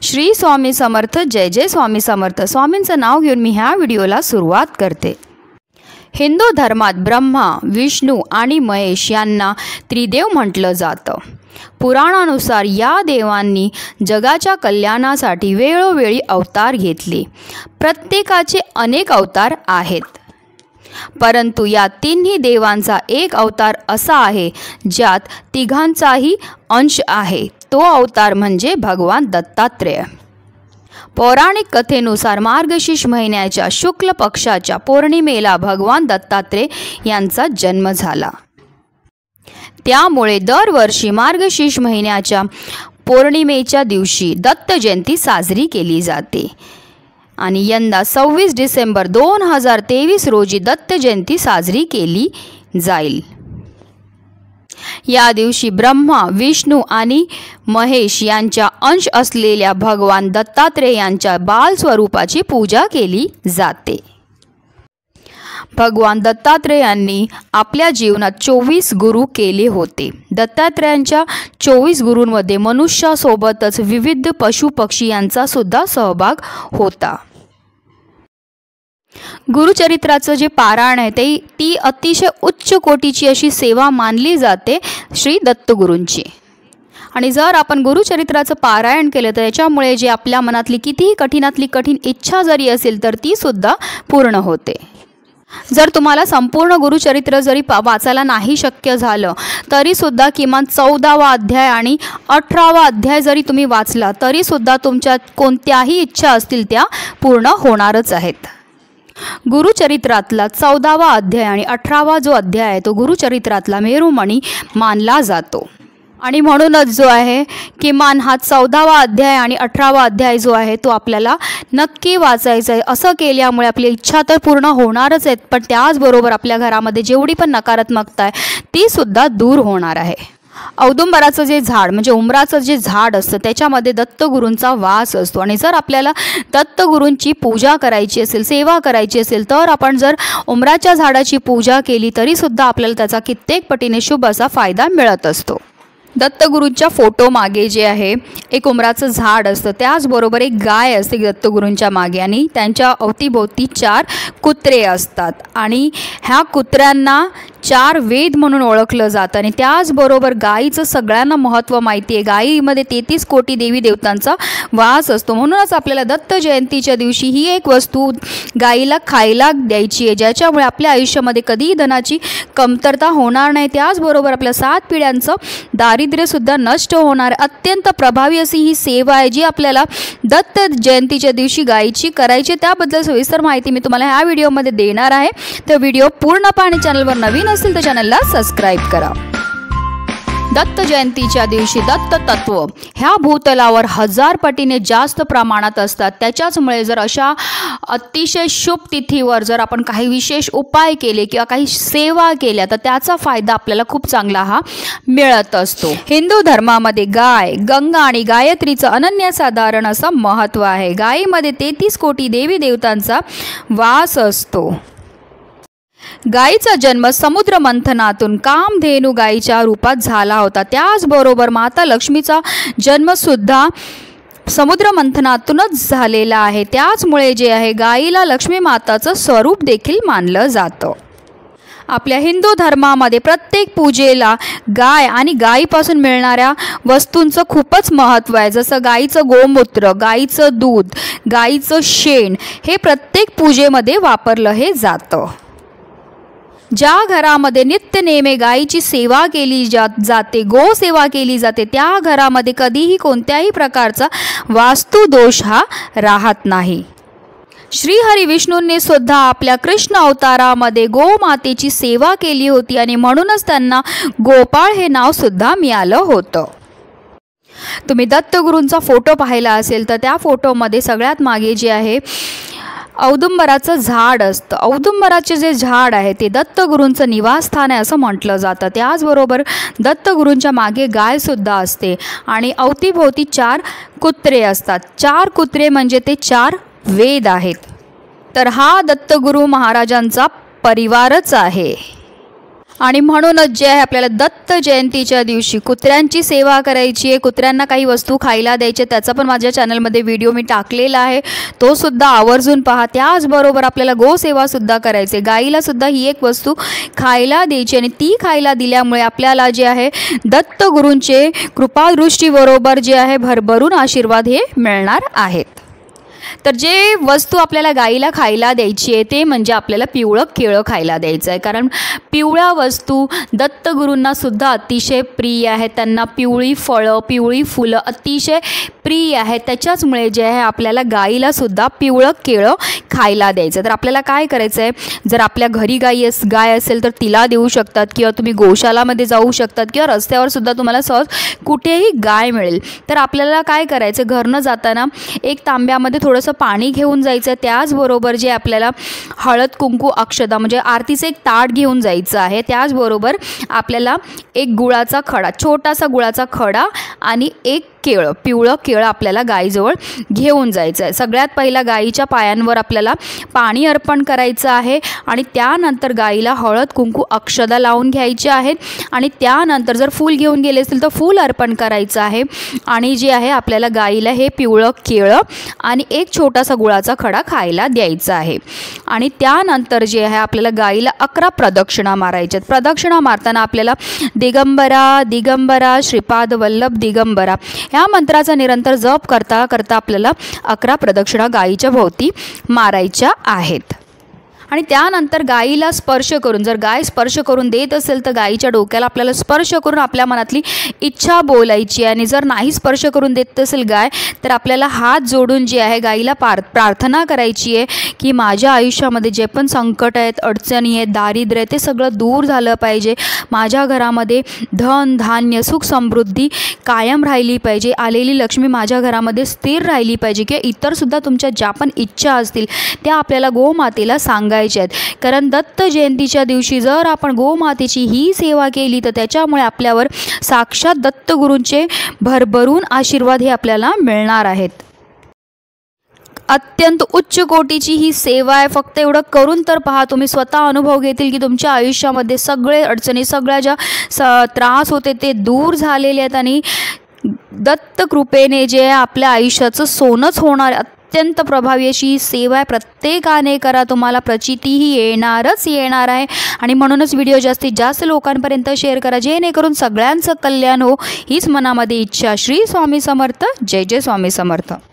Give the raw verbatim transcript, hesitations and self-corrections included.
श्री स्वामी समर्थ. जय जय स्वामी समर्थ. स्वामींचं नाव घेऊन मी ह्या व्हिडिओला सुरुवात करते. हिंदू धर्मात ब्रह्मा, विष्णू आणि महेश यांना त्रिदेव म्हटलं जातं. पुराणानुसार या देवांनी जगाच्या कल्याणासाठी वेळोवेळी अवतार घेतले. प्रत्येकाचे अनेक अवतार आहेत, परंतु या तिन्ही देवांचा एक अवतार असा आहे ज्यात तिघांचाही अंश आहे. तो अवतार म्हणजे भगवान दत्तात्रेय. पौराणिक कथेनुसार मार्गशीर्ष महिन्याच्या शुक्ल पक्षाच्या पौर्णिमेला भगवान दत्तात्रेय यांचा जन्म झाला. त्यामुळे दरवर्षी मार्गशीर्ष महिन्याच्या पौर्णिमेच्या दिवशी दत्त जयंती साजरी केली जाते आणि यंदा सव्वीस डिसेंबर दोन हजार तेवीस रोजी दत्त जयंती साजरी केली जाईल. या दिवशी ब्रह्मा, विष्णू आणि महेश यांचा अंश असलेल्या भगवान दत्तात्रेय यांच्या बाल स्वरूपाची पूजा केली जाते. भगवान दत्तात्रेयांनी आपल्या जीवनात चोवीस गुरु केले होते. दत्तात्रेयांच्या चोवीस गुरूंमध्ये मनुष्यासोबतच विविध पशु पक्षी यांचा सुद्धा सहभाग होता. गुरुचरित्राचं जे पारायण आहे ते ती अतिशय उच्च कोटीची अशी सेवा मानली जाते श्री दत्तगुरूंची. आणि जर आपण गुरुचरित्राचं पारायण केलं तर याच्यामुळे जे आपल्या मनातली कितीही कठीणातली कठीण इच्छा जरी असेल तर ती सुद्धा पूर्ण होते. जर तुम्हाला संपूर्ण गुरुचरित्र जरी वाचायला नाही शक्य झालं तरीसुद्धा किमान चौदावा अध्याय आणि अठरावा अध्याय जरी तुम्ही वाचला तरीसुद्धा तुमच्या कोणत्याही इच्छा असतील त्या पूर्ण होणारच आहेत. गुरुचरित्रातला चौदावा अध्याय आणि अठरावा जो अध्याय आहे तो गुरुचरित्रातला मेरुमणी मानला जातो. आणि म्हणूनच जो आहे किमान हा चौदावा अध्याय आणि अठरावा अध्याय जो आहे तो आपल्याला नक्की वाचायचा आहे. असं केल्यामुळे आपली इच्छा तर पूर्ण होणारच आहेत, पण त्याचबरोबर आपल्या घरामध्ये जेवढी पण नकारात्मकता आहे ती सुद्धा दूर होणार आहे. औदुंबराचं जे झाड म्हणजे उंबराचं जे झाड असतं त्याच्यामध्ये दत्तगुरूंचा वास असतो. आणि जर आपल्याला दत्तगुरूंची पूजा करायची असेल, सेवा करायची असेल तर आपण जर उंबराच्या झाडाची पूजा केली तरीसुद्धा आपल्याला त्याचा कित्येक पटीने शुभ असा फायदा मिळत असतो. दत्तगुरूंच्या फोटो मागे जे आहे एक उंबराचं झाड असतं, त्याचबरोबर एक गाय असते दत्तगुरूंच्या मागे आणि त्यांच्या अवतीभोवती चार कुत्रे असतात. आणि ह्या कुत्र्यांना चार वेद म्हणून ओळखलं जातं. आणि त्याचबरोबर गायीचं सगळ्यांना महत्त्व माहिती आहे. गायीमध्ये तेहतीस कोटी देवी देवतांचा वास असतो. म्हणूनच आपल्याला दत्त जयंतीच्या दिवशी ही एक वस्तू गायीला खायला द्यायची आहे ज्याच्यामुळे आपल्या आयुष्यामध्ये कधीही धनाची कमतरता होणार नाही. त्याचबरोबर आपल्या सात पिढ्यांचं दारिद्र्यसुद्धा नष्ट होणार. अत्यंत प्रभावी अशी ही सेवा आहे जी आपल्याला दत्त जयंतीच्या दिवशी गायीची करायची. त्याबद्दल सविस्तर माहिती मी तुम्हाला ह्या व्हिडिओमध्ये देणार आहे. तर व्हिडिओ पूर्ण पहा आणि चॅनलवर नवीन असेल तर चॅनलला सबस्क्राईब करा. दत्त जयंतीच्या दिवशी दत्त तत्व ह्या भूतलावर हजार पटीने जास्त प्रमाणात असतात. त्याच्याचमुळे जर अशा अतिशय शुभ तिथीवर जर आपण काही विशेष उपाय केले किंवा काही सेवा केल्या तर त्याचा फायदा आपल्याला खूप चांगला हा मिळत असतो. हिंदू धर्मामध्ये गाय, गंगा आणि गायत्रीचं अनन्यसाधारण असं महत्त्व आहे. गायीमध्ये तेहतीस कोटी देवी देवतांचा वास असतो. गायीचा जन्म समुद्र मंथनातून कामधेनू गायीच्या रूपात झाला होता. त्याचबरोबर माता लक्ष्मीचा जन्मसुद्धा समुद्र मंथनातूनच झालेला आहे. त्याचमुळे जे आहे गायीला लक्ष्मी माताचं स्वरूप देखील मानलं जातं. आपल्या हिंदू धर्मामध्ये प्रत्येक पूजेला गाय आणि गायीपासून मिळणाऱ्या वस्तूंचं खूपच महत्त्व आहे. जसं गायीचं गोमूत्र, गायीचं दूध, गायीचं शेण हे प्रत्येक पूजेमध्ये वापरलं हे जातं. ज्या घरामध्ये नित्यनेमे गायीची सेवा केली जात जाते गोसेवा केली जाते त्या घरामध्ये कधीही कोणत्याही प्रकारचा वास्तुदोष हा राहत नाही. श्रीहरी विष्णूंनी सुद्धा आपल्या कृष्ण अवतारामध्ये गोमातेची सेवा केली होती आणि म्हणूनच त्यांना गोपाळ हे नाव सुद्धा मिळालं होतं. तुम्ही दत्तगुरूंचा फोटो पाहिला असेल तर त्या फोटोमध्ये सगळ्यात मागे जे आहे औदुंबराचं झाड असतं. औदुंबराचे जे झाड आहे ते दत्तगुरूंचं निवासस्थान आहे असं म्हटलं जातं. त्याचबरोबर दत्तगुरूंच्या मागे गायसुद्धा असते आणि अवतीभोवती चार कुत्रे असतात. चार कुत्रे म्हणजे ते चार वेद आहेत. तर हा दत्तगुरू महाराजांचा परिवारच आहे. आणि म्हणूनच जे आहे आपल्याला दत्त जयंतीच्या दिवशी कुत्र्यांची सेवा करायची आहे, कुत्र्यांना काही वस्तू खायला द्यायचे, त्याचा पण माझ्या चॅनलमध्ये व्हिडिओ मी टाकलेला आहे, तो सुद्धा आवर्जून पहा. त्याचबरोबर आपल्याला गोसेवासुद्धा करायचे, गाईलासुद्धा ही एक वस्तू खायला द्यायची आणि ती खायला दिल्यामुळे आपल्याला जे आहे दत्तगुरूंचे कृपादृष्टीबरोबर जे आहे भरभरून आशीर्वाद हे मिळणार आहेत. तर जे वस्तू आपल्याला गाईला खायला द्यायची आहे ते म्हणजे आपल्याला पिवळं केळं खायला द्यायचं आहे, कारण पिवळ्या वस्तू दत्तगुरूंनासुद्धा अतिशय प्रिय आहे. त्यांना पिवळी फळं, पिवळी फुलं अतिशय प्रिय आहे. त्याच्याचमुळे जे आहे आपल्याला गाईलासुद्धा पिवळं केळं खायला द्यायचं. तर आपल्याला काय करायचं आहे, जर आपल्या घरी गाई अस गाय असेल तर तिला देऊ शकतात, किंवा तुम्ही गोशालामध्ये जाऊ शकतात, किंवा रस्त्यावरसुद्धा तुम्हाला सहज कुठेही गाय मिळेल. तर आपल्याला काय करायचं, घरनं जाताना एक तांब्यामध्ये थोडंसं पाणी घेऊन जायचं. त्याचबरोबर जे आपल्याला हळद कुंकू अक्षता म्हणजे आरतीचं एक ताट घेऊन जायचं आहे. त्याचबरोबर आपल्याला एक गुळाचा खडा, छोटासा गुळाचा खडा आणि एक केळं, पिवळं केळं आपल्याला गाईजवळ घेऊन जायचं आहे. सगळ्यात पहिला गाईच्या पायांवर आपल्याला पाणी अर्पण करायचं आहे आणि त्यानंतर गाईला हळद कुंकू अक्षदा लावून घ्यायचे आहेत आणि त्यानंतर जर फूल घेऊन गेले असतील तर फूल अर्पण करायचं आहे. आणि जे आहे आपल्याला गाईला हे पिवळं केळं आणि एक छोटासा गुळाचा खडा खायला द्यायचा आहे. आणि त्यानंतर जे आहे आपल्याला गाईला अकरा प्रदक्षिणा मारायच्या. प्रदक्षिणा मारताना आपल्याला दिगंबरा दिगंबरा श्रीपाद वल्लभ दिगंबरा ह्या मंत्राचा निरंतर जप करता करता आपल्याला अकरा प्रदक्षिणा गाईच्या भोवती मारायच्या आहेत. आणि त्यानंतर गाईला स्पर्श करून, जर गाय स्पर्श करून देत असेल तर गाईच्या डोक्याला आपल्याला स्पर्श करून आपल्या मनातली इच्छा बोलायची. आणि जर नाही स्पर्श करून देत असेल गाय तर आपल्याला हात जोडून जे आहे गाईला पार प्रार्थना करायची आहे की माझ्या आयुष्यामध्ये जे पण संकट आहेत, अडचणी आहेत, दारिद्र्य आहे ते सगळं दूर झालं पाहिजे. माझ्या घरामध्ये धन धान्य सुख समृद्धी कायम राहिली पाहिजे. आलेली लक्ष्मी माझ्या घरामध्ये स्थिर राहिली पाहिजे. किंवा इतरसुद्धा तुमच्या ज्या पण इच्छा असतील त्या आपल्याला गोमातेला सांगायच्या. कारण दत्त जयंतीच्या दिवशी जर आपण गोमातेची ही सेवा केली तर त्याच्यामुळे आपल्यावर साक्षात दत्तगुरूंचे भरभरून आशीर्वाद हे आपल्याला मिळणार आहेत. अत्यंत उच्च कोटीची ही सेवा आहे. फक्त एवढं करून तर पहा, तुम्ही स्वतः अनुभव घेतील की तुमच्या आयुष्यामध्ये सगळे अडचणी, सगळ्या ज्या स त्रास होते ते दूर झालेले आहेत आणि दत्त कृपेने जे आपल्या आयुष्याचं सोनंच होणार. अत्यंत प्रभावी अशी सेवा आहे, प्रत्येकाने करा, तुम्हाला प्रचितीही येणारच येणार आहे. आणि म्हणूनच व्हिडिओ जास्तीत जास्त लोकांपर्यंत शेअर करा जेणेकरून सगळ्यांचं कल्याण हो, हीच मनामध्ये इच्छा. श्री स्वामी समर्थ. जय जय स्वामी समर्थ.